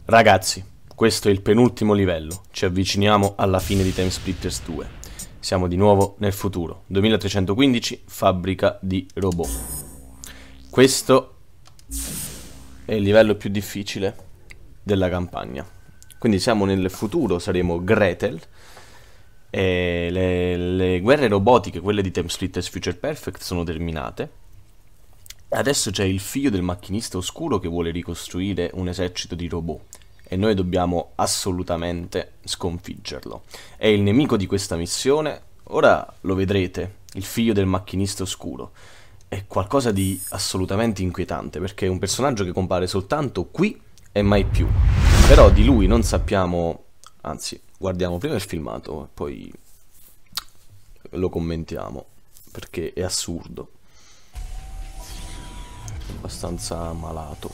Ragazzi, questo è il penultimo livello, ci avviciniamo alla fine di TimeSplitters 2. Siamo di nuovo nel futuro, 2315, fabbrica di robot. Questo è il livello più difficile della campagna. Quindi siamo nel futuro, saremo Gretel, e le guerre robotiche, quelle di TimeSplitters Future Perfect, sono terminate. Adesso c'è il figlio del macchinista oscuro che vuole ricostruire un esercito di robot e noi dobbiamo assolutamente sconfiggerlo. È il nemico di questa missione, ora lo vedrete, il figlio del macchinista oscuro. È qualcosa di assolutamente inquietante perché è un personaggio che compare soltanto qui e mai più. Però di lui non sappiamo, anzi, guardiamo prima il filmato e poi lo commentiamo perché è assurdo. Abbastanza malato.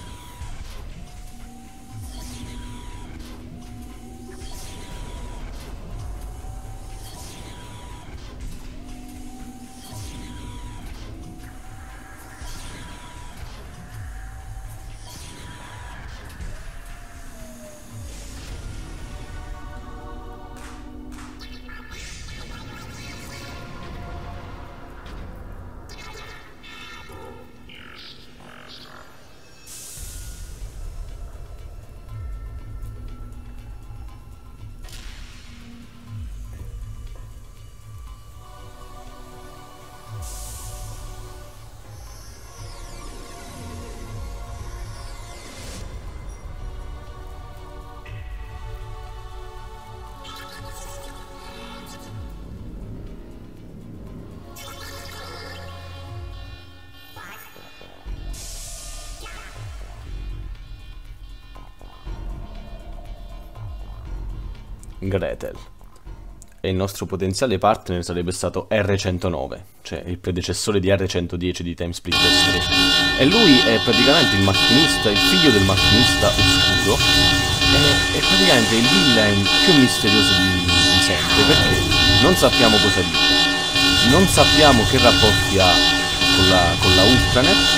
Gretel. E il nostro potenziale partner sarebbe stato R109, cioè il predecessore di R110 di TimeSplitters 3. E lui è praticamente il macchinista, il figlio del macchinista oscuro, è praticamente il villain più misterioso di sempre, perché non sappiamo cosa dice, non sappiamo che rapporti ha con la Ultranet,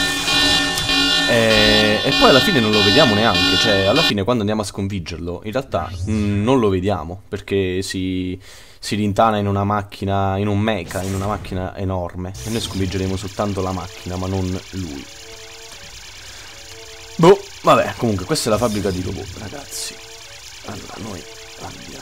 e poi alla fine non lo vediamo neanche, cioè alla fine quando andiamo a sconfiggerlo in realtà non lo vediamo perché si rintana in una macchina, in un mecha, in una macchina enorme e noi sconfiggeremo soltanto la macchina ma non lui. Boh, vabbè, comunque questa è la fabbrica di robot, ragazzi. Allora noi andiamo.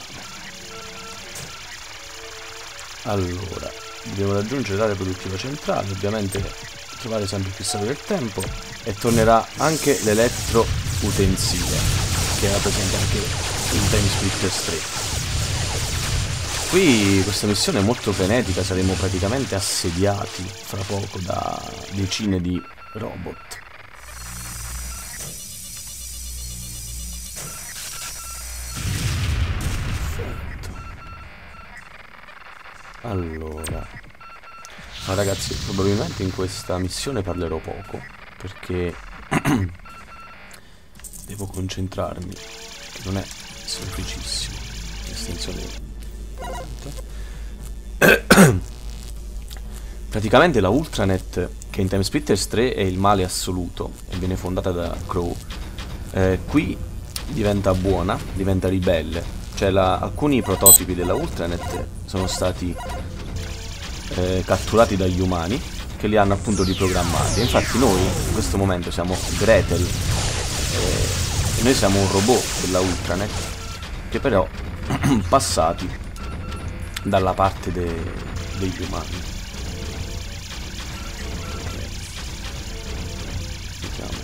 Allora, dobbiamo raggiungere l'area produttiva centrale, ovviamente trovare sempre il cristallo del tempo e tornerà anche l'elettro utensile che era presente anche in TimeSplitters 3. Qui questa missione è molto frenetica, saremo praticamente assediati fra poco da decine di robot. Perfetto. Allora, ma ragazzi, probabilmente in questa missione parlerò poco, perché devo concentrarmi, che non è semplicissimo. Estensione. Praticamente la Ultranet, che in TimeSplitters 3 è il male assoluto e viene fondata da Crow, qui diventa buona, diventa ribelle. Cioè alcuni prototipi della Ultranet sono stati catturati dagli umani che li hanno appunto riprogrammati. Infatti noi in questo momento siamo Gretel e noi siamo un robot della Ultranet che però passati dalla parte degli umani. Vediamo.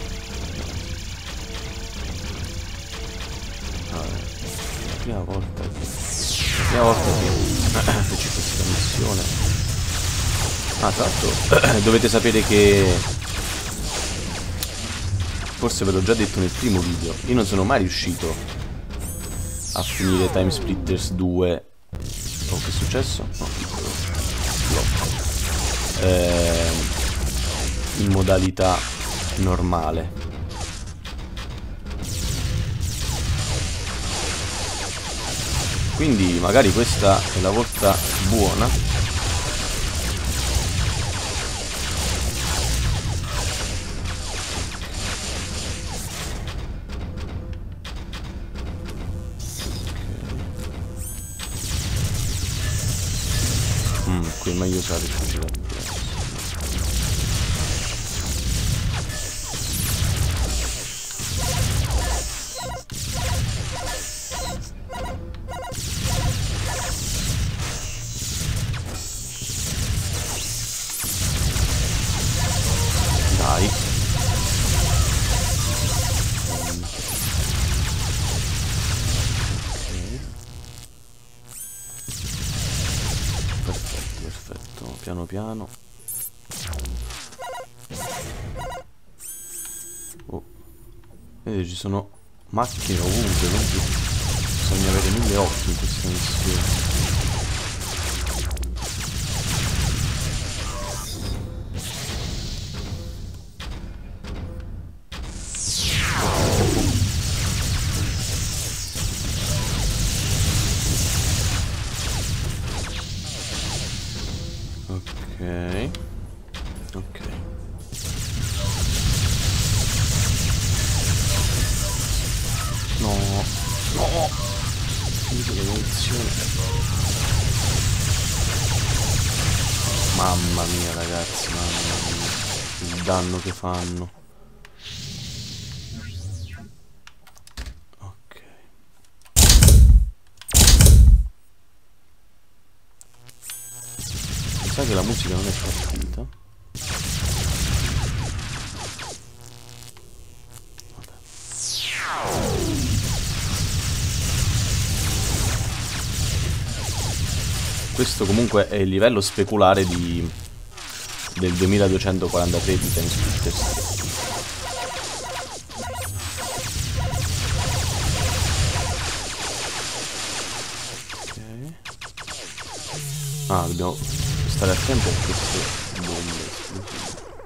La prima volta che feci questa missione. Ah, tra l'altro dovete sapere che forse ve l'ho già detto nel primo video, io non sono mai riuscito a finire TimeSplitters 2. Oh, che è successo? No, piccolo blocco. In modalità normale. Quindi magari questa è la volta buona qui è meglio usare il fucile a presto. Dai. Perfetto, piano piano. Oh. Vedete, ci sono macchine ovunque, quindi bisogna avere 1000 occhi in questa missione. Ok. No. Finito la munizione. Mamma mia ragazzi, mamma mia. Il danno che fanno. Ok. Mi sa che la musica non è partita. Questo comunque è il livello speculare del 2243 di Time Splitters. Ok. Ah, dobbiamo stare attenti a queste bombe esplosive.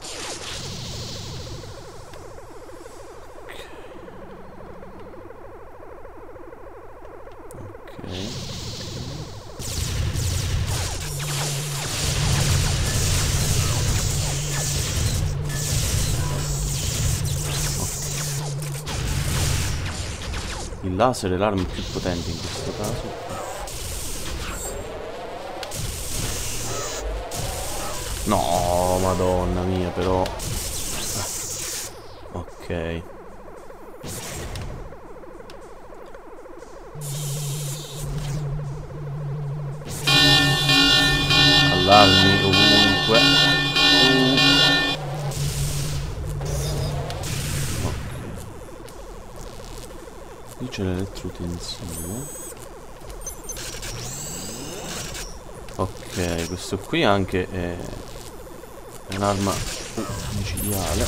Ok. Il laser è l'arma più potente in questo caso. No, madonna mia, però. Ok. Allarmi ovunque. Qui c'è l'elettrotensore. Ok, questo qui anche è un'arma micidiale.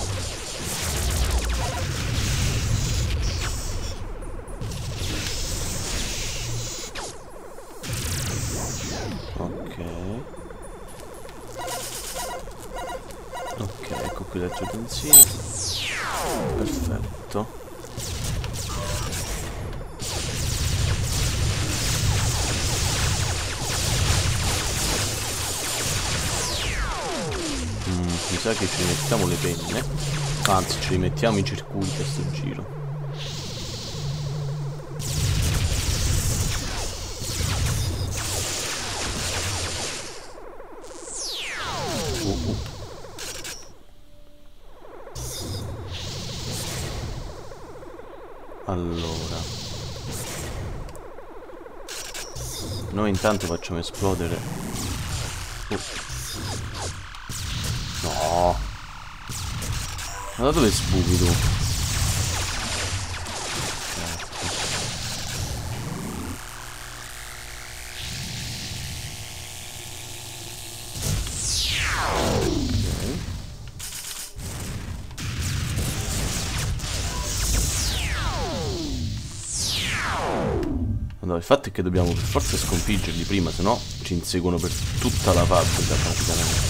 Ok. Ok, ecco qui l'elettrotensore. Perfetto. Mi sa che ci mettiamo le penne. Anzi, ci rimettiamo i circuiti a sto giro. Allora, noi intanto facciamo esplodere. No. Ma da dove sbuchi tu? No, il fatto è che dobbiamo per forza sconfiggerli prima, se no ci inseguono per tutta la fabbrica praticamente.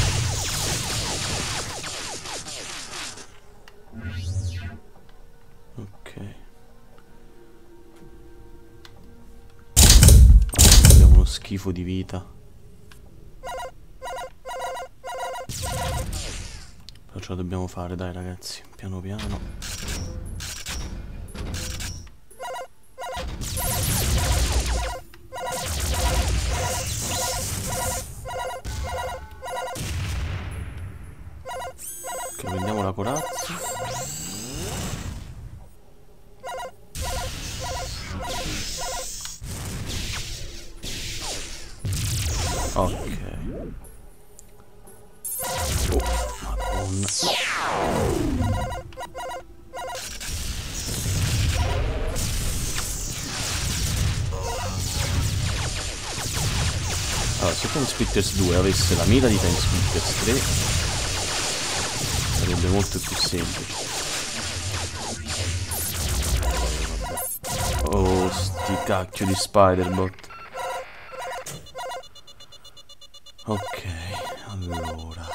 Ok. Abbiamo uno schifo di vita. Però ce la dobbiamo fare, dai ragazzi, piano piano. Ok. Oh, madonna. Allora, se Time Splitters 2 avesse la mira di Time Splitters 3 sarebbe molto più semplice. Oh, sti cacchio di Spider-Bot. Ok, allora.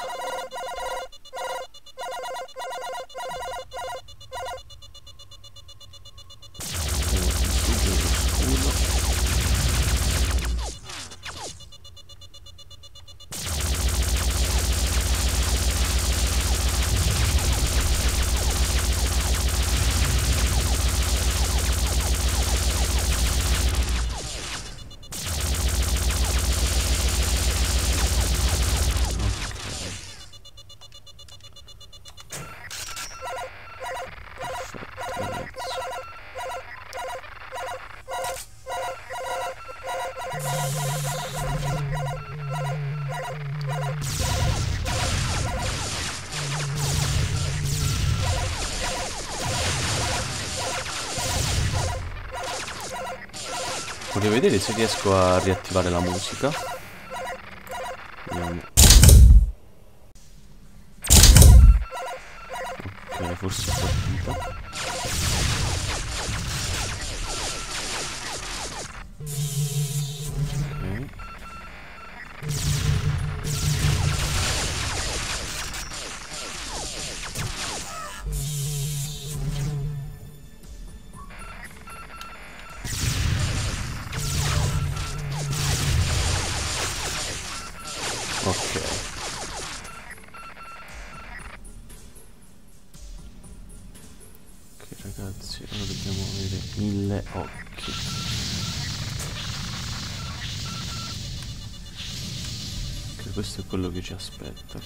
Voglio vedere se riesco a riattivare la musica. Vediamo. Ok, forse è partita. Ok. Ok ragazzi, ora dobbiamo avere 1000 occhi. Ok, questo è quello che ci aspetta.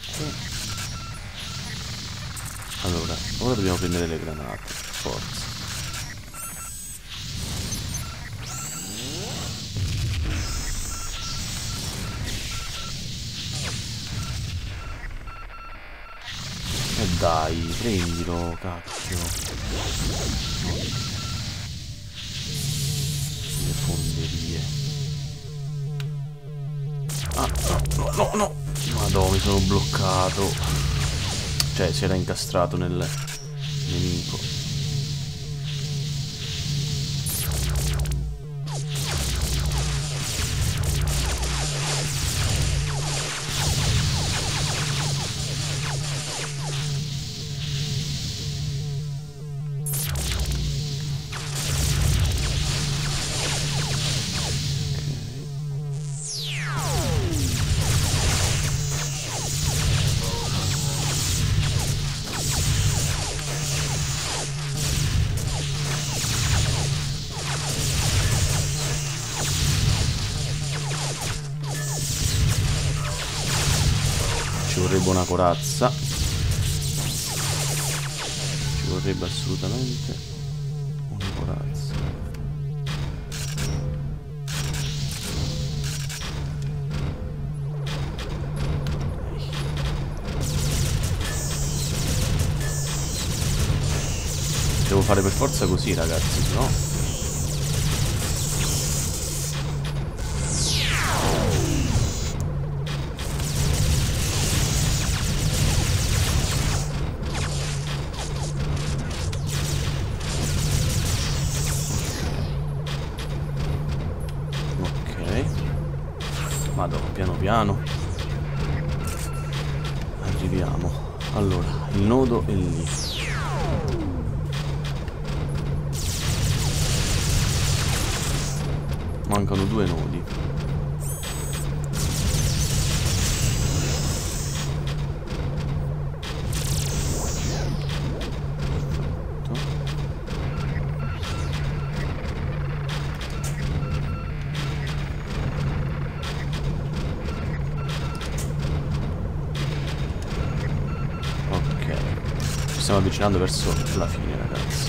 Allora, ora dobbiamo prendere le granate, forza. E dai, prendilo, cacchio. Le fonderie. Ah, no, no, no, no. Madò, mi sono bloccato. Cioè, si era incastrato nel nemico. Ci vorrebbe una corazza. Ci vorrebbe assolutamente una corazza. Devo fare per forza così, ragazzi, se no... Madonna, piano piano arriviamo. Allora, il nodo è lì. Mancano 2 nodi. Stiamo avvicinando verso la fine, ragazzi.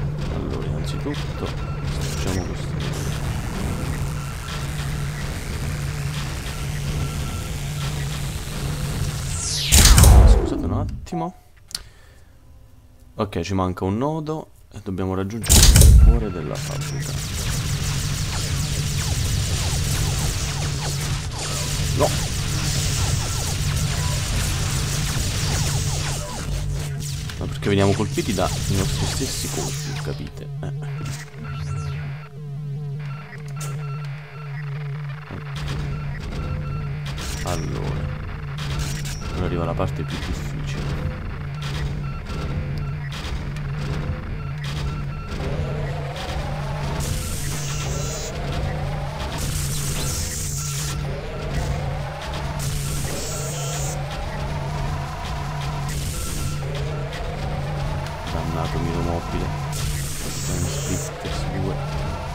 Allora, innanzitutto facciamo questo. attimo. Ok, ci manca un nodo e dobbiamo raggiungere il cuore della fabbrica. No! Ma perché veniamo colpiti dai nostri stessi colpi, capite? Allora, ora arriva la parte più difficile. Dannato miro mobile. Splitters 2.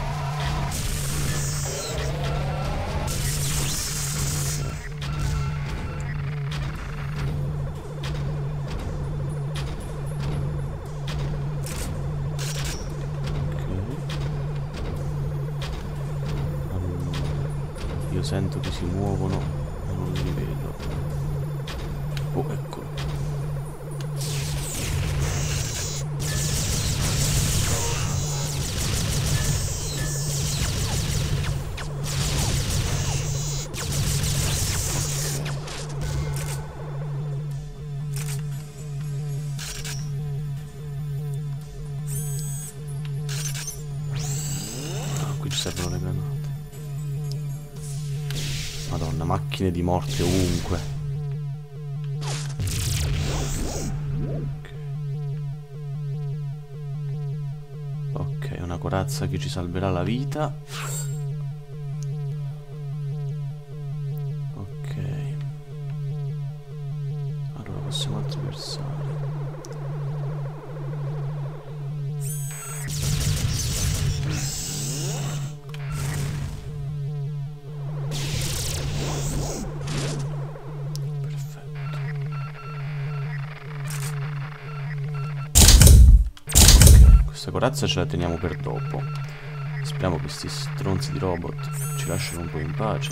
Io sento che si muovono ma non li vedo. Oh, eccolo. Ah, qui ci servono le granate. Madonna, macchine di morte ovunque. Ok, una corazza che ci salverà la vita. Ok. Allora possiamo attraversare. Questa corazza ce la teniamo per dopo. Speriamo che questi stronzi di robot ci lasciano un po' in pace.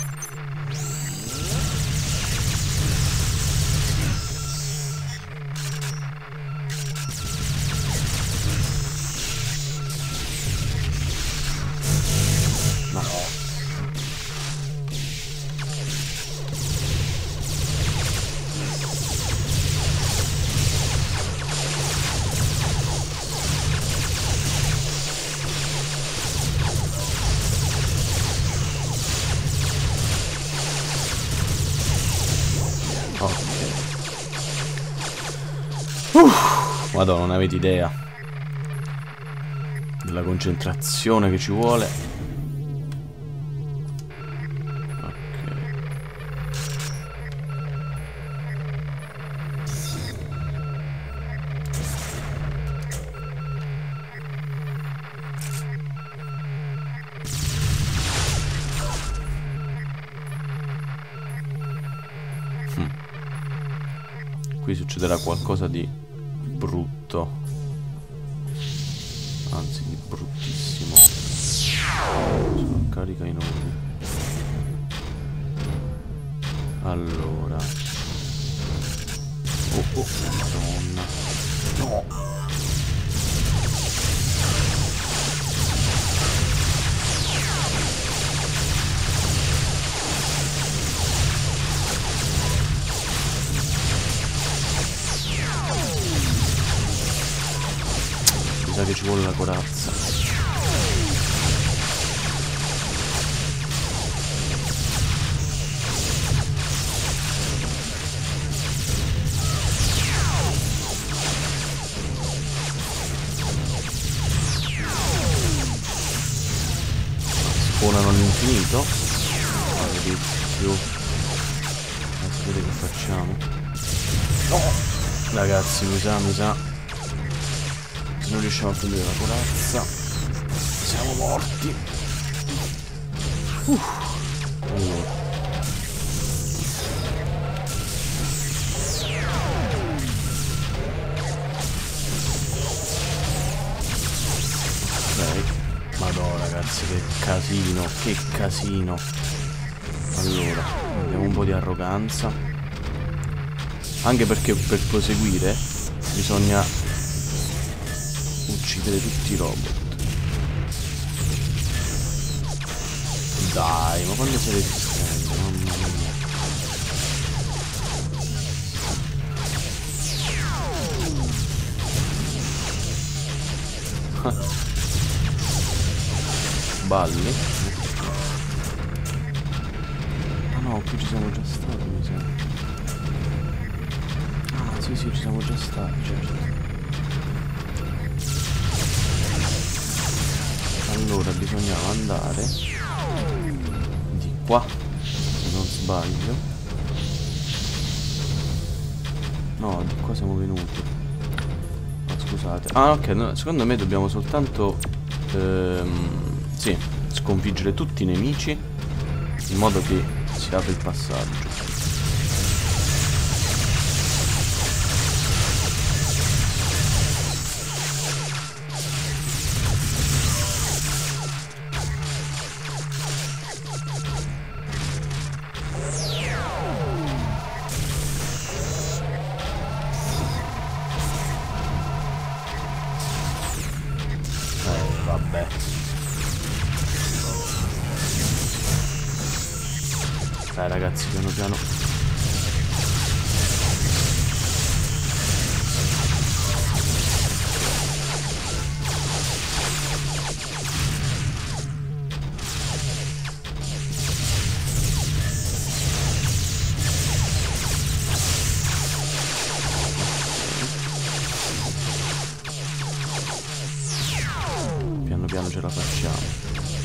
No. Madonna, non avete idea della concentrazione che ci vuole. Ok. Qui succederà qualcosa di brutto, anzi di bruttissimo. Sono carica in ordine. Allora, oh madonna, no. Mi sa che ci vuole la corazza. Spawnano all'infinito. Maledizio. Sapete che facciamo? No! Ragazzi, mi sa. Se non riusciamo a prendere la corazza siamo morti. Allora. Ok. Madonna ragazzi, che casino, che casino. Allora, abbiamo un po' di arroganza. Anche perché per proseguire bisogna uccidere tutti i robot. Dai, ma quando sei resistente, mamma mia. Balli. Ah no, qui ci siamo già stati, mi sa. Ah sì sì, ci siamo già stati, certo. Allora bisognava andare di qua, se non sbaglio. No, di qua siamo venuti. No, scusate. Ah ok, no, secondo me dobbiamo soltanto sì, sconfiggere tutti i nemici in modo che si apre il passaggio. Vabbè. Dai ragazzi, piano piano. Piano piano ce la facciamo.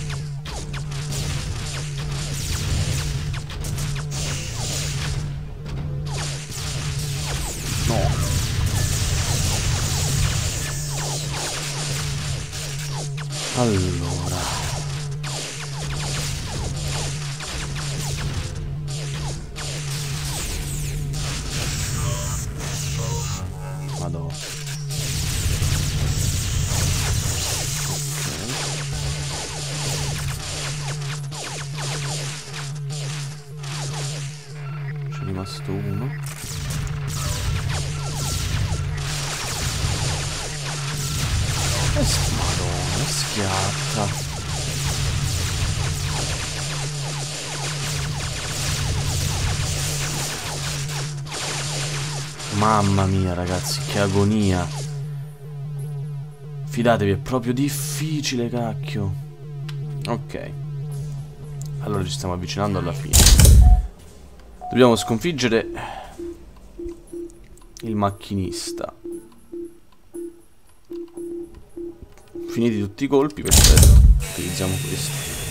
No. Allora. Madonna. C'è rimasto uno. Madonna, schiatta. Mamma mia ragazzi, che agonia. Fidatevi, è proprio difficile, cacchio. Ok. Allora ci stiamo avvicinando alla fine. Dobbiamo sconfiggere il macchinista. Finiti tutti i colpi, perfetto. Utilizziamo questo.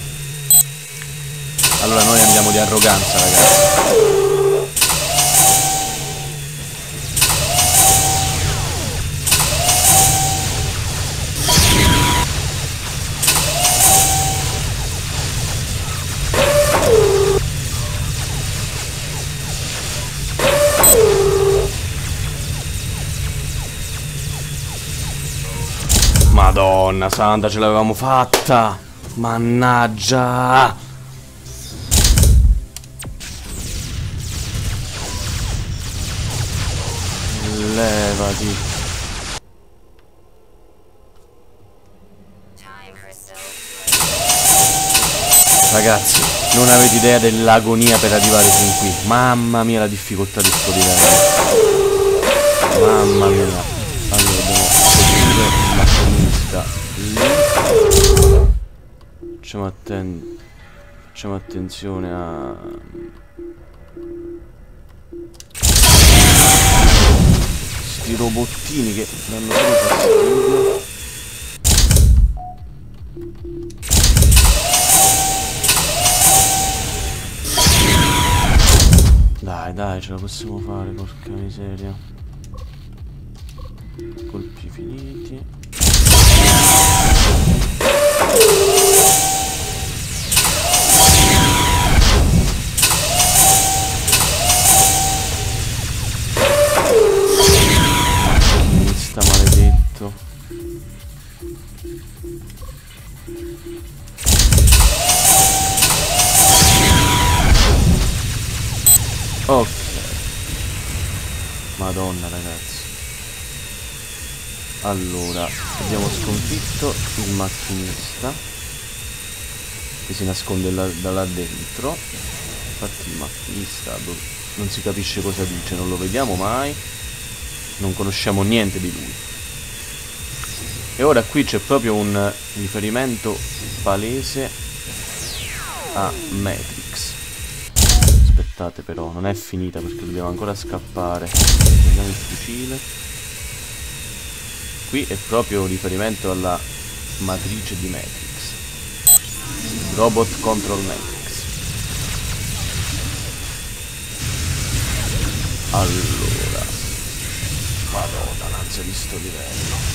Allora noi andiamo di arroganza, ragazzi. Madonna santa, ce l'avevamo fatta. Mannaggia. Levati. Ragazzi, non avete idea dell'agonia per arrivare fin qui. Mamma mia la difficoltà di sto livello. Mamma mia. Allora dobbiamo seguire la comunità lì. Facciamo attenzione a... sti robottini che danno solo fastidio. Dai, ce la possiamo fare, porca miseria. Colpi finiti. Macchinista maledetto. Ok. Madonna ragazzi. Allora, abbiamo sconfitto il macchinista che si nasconde da là dentro. Infatti il macchinista non si capisce cosa dice, non lo vediamo mai, non conosciamo niente di lui. E ora qui c'è proprio un riferimento palese a Matrix. Aspettate però, non è finita perché dobbiamo ancora scappare. Prendiamo il fucile. Qui è proprio riferimento alla matrice di Matrix. Robot Control Matrix. Allora, madonna, l'ansia di sto livello.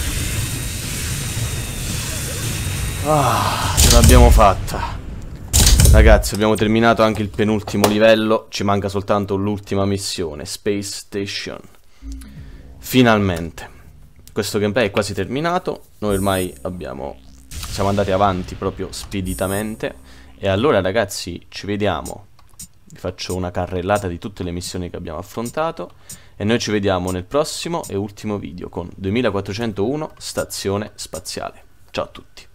Ah, ce l'abbiamo fatta. Ragazzi, abbiamo terminato anche il penultimo livello. Ci manca soltanto l'ultima missione, Space Station. Finalmente. Questo gameplay è quasi terminato. Noi ormai siamo andati avanti proprio speditamente. E allora ragazzi, ci vediamo. Vi faccio una carrellata di tutte le missioni che abbiamo affrontato. E noi ci vediamo nel prossimo e ultimo video con 2401 Stazione Spaziale. Ciao a tutti.